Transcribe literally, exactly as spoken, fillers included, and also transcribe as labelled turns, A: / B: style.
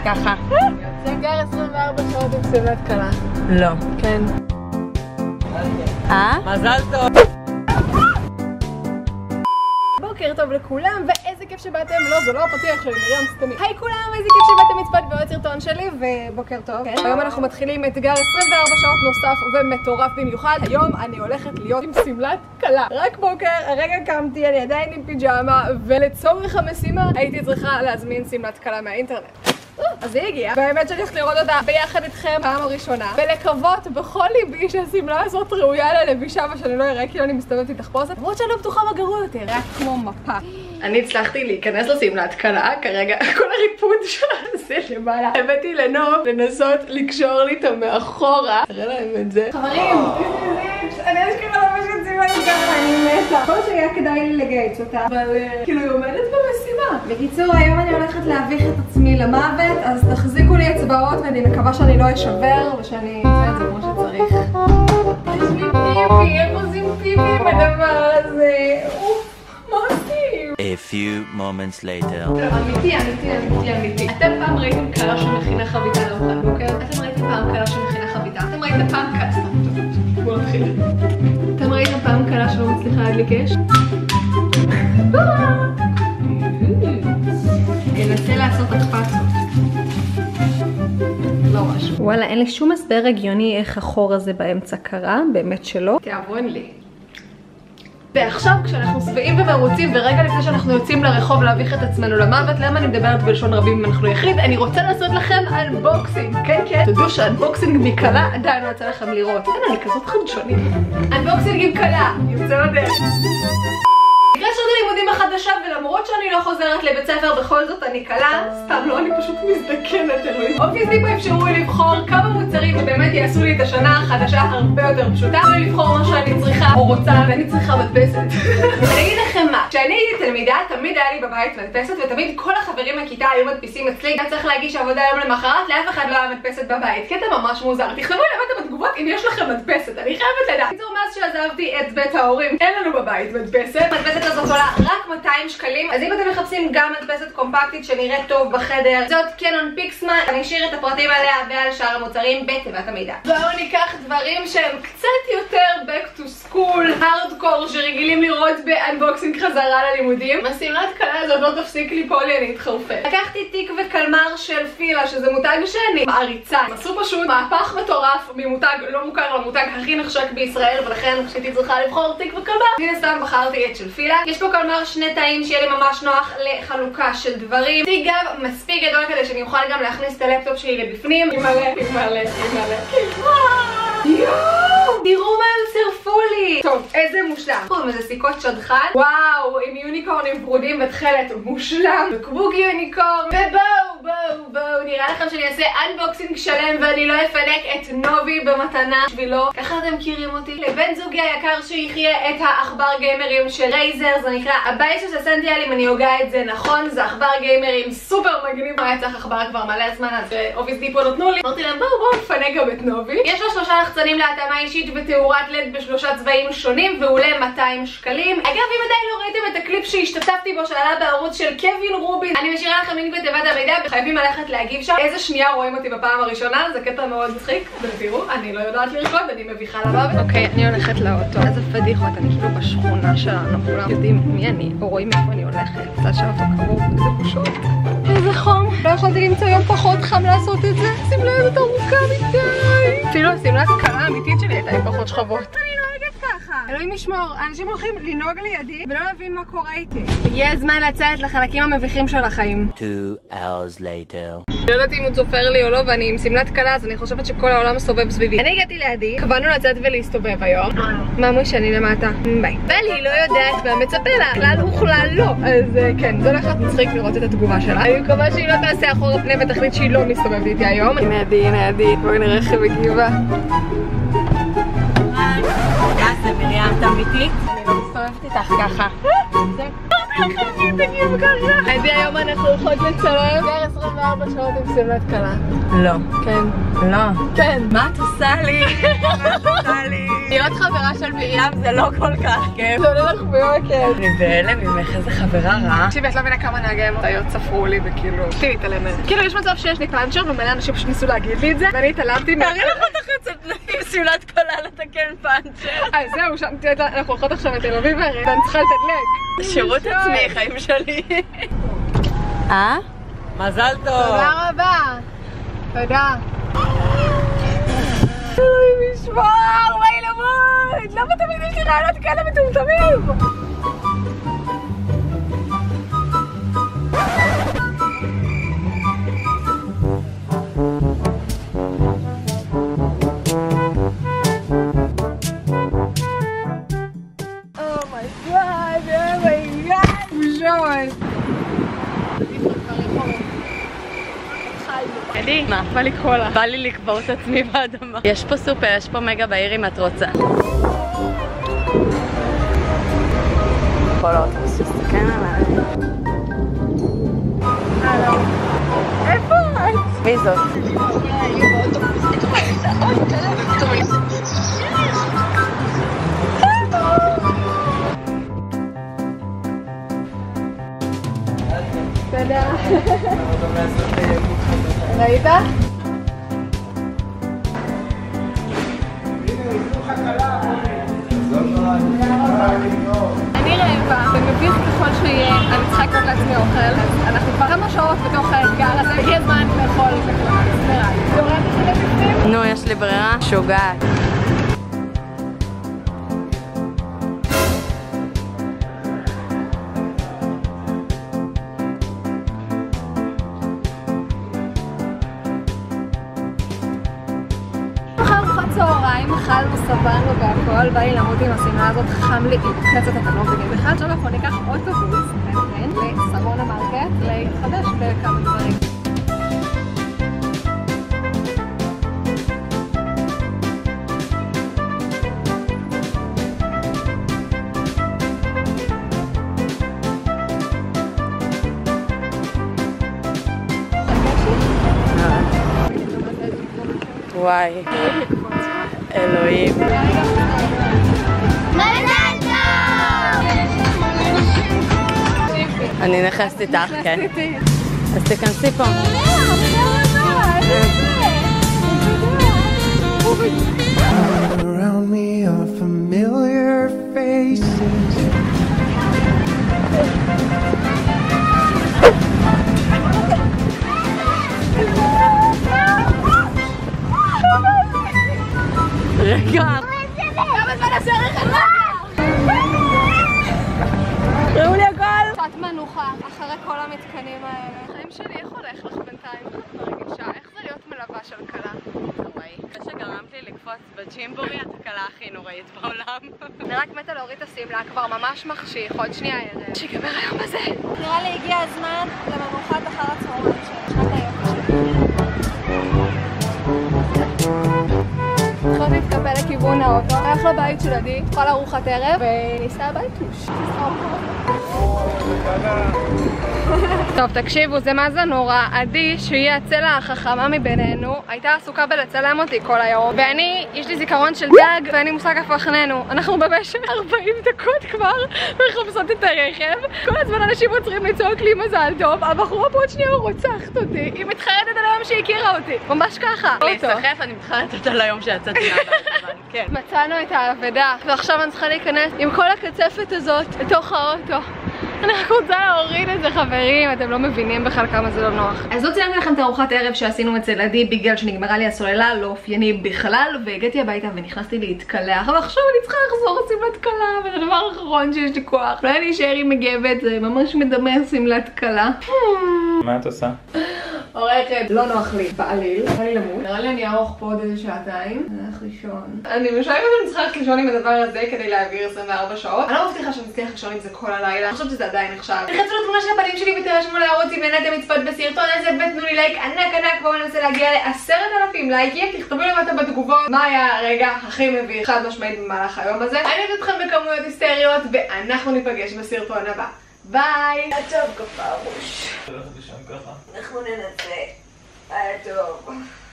A: ככה.
B: סגר עשרים וארבע שעות עם שמלת כלה.
A: לא.
B: כן.
A: אה?
B: מזל טוב. בוקר טוב לכולם, ואיזה כיף שבאתם. לא, זה לא הפתיח שלי, מרים סתמי. היי כולם, איזה כיף שבאתם לצפות בעוד סרטון שלי, ובוקר טוב. היום אנחנו מתחילים אתגר עשרים וארבע שעות נוסף ומטורף במיוחד. היום אני הולכת להיות עם שמלת כלה. רק בוקר, הרגע קמתי, אני עדיין עם פיג'מה, ולצורך המשימה הייתי צריכה להזמין שמלת כלה מהאינטרנט. אז היא הגיעה, והאמת שאני הולכת לראות אותה ביחד איתכם פעם הראשונה, ולקוות בכל ליבי שהשמלה הזאת ראויה ללבישה ושאני לא אראה כאילו אני מסתובבת עם תחפושת, למרות שאני לא בטוחה מה גרוע יותר, רק כמו מפה. אני הצלחתי להיכנס לשמלת כלה, כרגע כל הריפוד שלה זה למעלה. הבאתי לנוב לנסות לקשור לי אותה מאחורה. תראה להם את זה. חברים, אני אשכרה לא משהו שמלת כלה, אני מתה. יכול להיות שהיה כדאי לי לגייץ אותה, אבל כאילו היא עומדת במשימה. בקיצור, היום אני הולכת להביך את עצמי למוות, אז תחזיקו לי אצבעות ואני מקווה שאני לא אשבר ושאני אעשה את זה כמו שצריך. יש לי פיפי, איך עושים פיפי עם הדבר הזה? אוף, מה עושים?
C: A few moments later.
B: אמיתי, אמיתי, אמיתי, אמיתי. אתם פעם ראיתם כלה שמכינה חביתה לארוחת בוקר? אתם ראיתם פעם כלה שמכינה חביתה? אתם ראיתם פעם כלה? סתם, טוב, בואו נתחיל. אתם ראיתם פעם כלה שלא מצליחה להדליק אש? ננסה לעשות הקפצות. לא משהו. וואלה, אין לי שום הסבר הגיוני איך החור הזה באמצע קרה, באמת שלא. תעברון לי. ועכשיו כשאנחנו שבעים ומרוצים ורגע לפני שאנחנו יוצאים לרחוב להביך את עצמנו למוות, למה אני מדברת בלשון רבים אם אנחנו יחיד? אני רוצה לעשות לכם אנבוקסינג, כן כן? תדעו שאנבוקסינג מכלה עדיין לא יוצא לכם לראות. אין, אני כזאת חדשנית. אנבוקסינג עם כלה, יוצא לדרך. בגלל שעות הלימודים החדשה, ולמרות שאני לא חוזרת לבית ספר, בכל זאת אני קלה, סתם לא, אני פשוט מזדקנת אלוהים. אובייסלי פה אפשרו לי לבחור כמה מוצרים שבאמת יעשו לי את השנה החדשה הרבה יותר פשוטה, ואני לבחור מה שאני צריכה או רוצה, ואני צריכה מדפסת. אני אגיד לכם מה, כשאני הייתי תלמידה, תמיד היה לי בבית מדפסת, ותמיד כל החברים מהכיתה היו מדפיסים אצלי. היה צריך להגיש עבודה יום למחרת, לאף אחד לא היה מדפסת בבית. קטע ממש מוזר. תכתבו לי למטה בתגובות אם יש לכם מדפסת, אני חייבת לדעת. קיצור, מאז שעזבתי את בית ההורים, אין לנו בבית מדפסת. מדפסת הזאת עולה רק מאתיים שקלים, אז אם אתם מחפשים גם מדפסת קומפקטית שנראית טוב בחדר, זאת קנון פיקסמה. אני אשאיר את הפרטים עליה ועל שאר המוצרים בתיבת המידע. בואו ניקח דברים שהם קצת יותר back to school, hardcore, שרגילים לראות באנבוקסינג חזרה ללימודים. השמלת כלה הזאת לא תפסיק ליפול לי, אני אתחרפן. לקחתי תיק וקלמר של פילה, שזה מותג שאני מעריצה. הם עשו פשוט מהפך מטורף ממותג לא מוכר למותג הכי נחשק בישראל, ולכן כשהייתי צריכה לבחור תיק וקלמר, הנה סתם בחרתי את של פילה. יש פה קלמר שני תאים שיהיה לי ממש נוח לחלוקה של דברים. תיק גב מספיק גדול כדי שאני אוכל גם להכניס את הלפטופ שלי לבפנים. אימא'לה, אימא'לה, אימא'לה. יואו! תראו מה הם צירפו לי! טוב, איזה מושלם. קוראים איזה סיכות שדכן. וואו, עם יוניקורנים פרודים ותכלת מושלם. וקבוק יוניקורן. ובואו, בואו, בואו. נראה לכם שאני אעשה אנבוקסינג שלם ואני לא אפנק את נובי במתנה בשבילו. ככה אתם מכירים אותי. לבן זוגי היקר שיחיה את העכבר גיימרים של רייזר. זה נקרא הבייס של סנטיאל, אם אני הוגה את זה נכון. זה עכבר גיימרים סופר מגניב. היה צריך עכבר כבר מלא זמן, אז אובייסלי פה נתנו לי. אמרתי להם בואו בואו נפנק גם את נובי. יש לו שלושה לחצנים להתאמה אישית ותאורת לד בשלושה צבעים שונים, והוא עולה מאתיים שקלים. אגב, אם עדיין לא ראיתם את הקליפ שהשתתפתי בו שעלה בערוץ של קווין רובין, אני משאירה לכם לינק בתיבת המידע וחייבים ללכת להגיב שם. איזה שנייה רואים אותי בפעם הראשונה, זה קטע מאוד מצחיק. ותראו, אני לא יודעת לרקוד, אני מביכה למוות. אוקיי, אני הולכת לאוטו. איזה פדיחות, אני כאילו בשכונה שלנו, כולם יודעים מי אני, או רואים איפה אני הולכת. קצת שהאוטו קרוב, איזה בושות. איזה חום. לא יכולתי למצוא יום פחות חם לעשות את זה. שמלה הזאת ארוכה מדי. אפילו השמלת כלה האמיתית שלי הייתה עם פחות שכבות. אני נוהגת ככה. אלוהים ישמור, אנשים הולכים לנהוג לידי ולא להבין מה קורה איתי. הגיע הזמן לצאת לחלקים המביכים של החיים.
C: Two hours later.
B: לא יודעת אם הוא צופר לי או לא, ואני עם שמלת כלה, אז אני חושבת שכל העולם סובב סביבי. אני הגעתי לידי, קבענו לצאת ולהסתובב היום. ממוש, אני למטה. ביי. ולי לא יודעת מה מצפה לה. כלל וכלל לא. אז כן, זה הולך להיות מצחיק לראות את התגובה שלה. אני מקווה שהיא לא תעשה אחורה פנה ותחליט שהיא לא מסתובבת איתי היום. הנה עדי, הנה עדי. בואי נראה איך היא מגיבה.
A: מה זה, מרים, אתה אמיתית?
B: אני לא מסתובבת איתך ככה. עדי, היום אנחנו הולכות לצלם עשרים וארבע שעות עם שמלת כלה.
A: לא.
B: כן.
A: לא.
B: כן.
A: מה את עושה לי? מה את עושה לי? להיות חברה של מרים זה לא כל כך כיף.
B: זה עולה לך ביוקר.
A: אני בהלם ממך, איזה חברה רעה.
B: תקשיבי, את לא מבינה כמה נהגי מוניות ספרו לי וכאילו... תהי להתעלמת. כאילו, יש מצב שיש לי פאנצ'ר ומלא אנשים פשוט ניסו להגיד לי את זה, ואני התעלמתי מה...
A: תראי לך אותך יוצאת עם שמלת קולה לתקן פאנצ'ר.
B: אז זהו, שם, תראי, אנחנו הולכות עכשיו לתל אביב הרי, ואני צריכה לתדלק.
A: שירות עצמי, חיים שלי. אה? מזל טוב.
B: תודה רבה. תודה. אלוהים ישמור, וואי למות! למה תמיד יש לי רעיונות כאלה מטומטמים?
A: אלי, מה?
B: בא לי קולה.
A: בא לי לקבור את עצמי באדמה. יש פה סופר, יש פה מגה בעיר אם את רוצה. כל האוטובוס שסתכן עליי.
B: הלו. איפה את?
A: מי זאת?
B: תודה. ראית? אני רעבה, ומביך ככל שיהיה, אני צריכה לקנות לעצמי אוכל, אז אנחנו כבר כמה שעות בתוך האתגר הזה, הגיע הזמן לאכול את הכלל, נראה לי. אתה רואה את זה בפנים?
A: נו, יש לי ברירה? שוגעת.
B: צהריים, אכלנו, סבלנו והכל, בא לי למות עם השמלה הזאת, חם לי, היא קצת אתם לא מבינים בכלל. עכשיו אנחנו ניקח אוטובוס, כן, לסרונה מרקט, לחדש בכמה דברים.
A: וואי. אלוהים. אני נכנסת איתך, כן. אז תכנסי פה.
D: Around me are familiar faces.
A: רגע.
B: כמה זמן השערך עלה?
A: ראו לי הכל.
B: קצת מנוחה, אחרי כל המתקנים האלה. החיים שלי, איך הולך לך בינתיים? איך את מרגישה? איך זה להיות מלווה של כלה?
A: וואי, אחרי שגרמת לי לקפוץ בג'ימבורי, את הכלה הכי נוראית בעולם.
B: אני רק מתה להוריד את השמלה, כבר ממש מחשיך, עוד שנייה ערב. שיגמר היום הזה. נראה לי הגיע הזמן למנוחת אחר הצהריים של שנת היופי שלי. צריכות להתקפל לכיוון האוטו, הלך לבית של עדי, נאכל ארוחת ערב וניסע הביתוש. טוב, תקשיבו, זה מה זה נורא. עדי, שהיא הצלע החכמה מבינינו, הייתה עסוקה בלצלם אותי כל היום, ואני, יש לי זיכרון של דג ואני מושג הפכננו. אנחנו במשך ארבעים דקות כבר מחפשות את הרכב, כל הזמן אנשים עוצרים לצעוק לי מזל טוב, הבחורה פה עוד שנייה רוצחת אותי, היא מתחרטת על היום שהיא הכירה אותי, ממש ככה.
A: להיסחף, אני מתחרטת על היום שיצאתי מהבית, כן.
B: מצאנו את האבדה, ועכשיו אני צריכה להיכנס עם כל הקצפת הזאת לתוך האוטו. אני רק רוצה להוריד את זה, חברים, אתם לא מבינים בכלל כמה זה לא נוח. אז לא צילמתי לכם את הארוחת ערב שעשינו אצל עדי בגלל שנגמרה לי הסוללה, לא אופייני בכלל, והגעתי הביתה ונכנסתי להתקלח, אבל עכשיו אני צריכה לחזור לשמלת קלה, וזה הדבר האחרון שיש לי כוח. אולי אני אשאר עם מגבת, זה ממש מדמה שמלת קלה.
E: מה את עושה?
B: עורכת, לא נוח לי בעליל, נראה לי למות. נראה לי אני ארוך פה עוד איזה שעתיים. אני הולך לישון. אני משערת שאני צריכה ללכת לישון עם הדבר הזה כדי להעביר עשרים וארבע שעות. אני לא מבטיחה שאני מצליח לישון עם זה כל הלילה. אני חושבת שזה עדיין נחשב. תלחצו לתמונה של הפנים שלי ותרשמו לערוץ אם נהנתם לצפות בסרטון הזה ותנו לי לייק ענק ענק, בואו ננסה להגיע לעשרת אלפים לייקים. תכתבו למטה בתגובות מה היה הרגע הכי מביך חד משמעית במהלך היום הזה. אני אוהבת אתכם בכמויות היסטריות ואנחנו ניפגש בסרטון הבא. ביי! היה טוב כפרוש. אנחנו ננסה. היה טוב.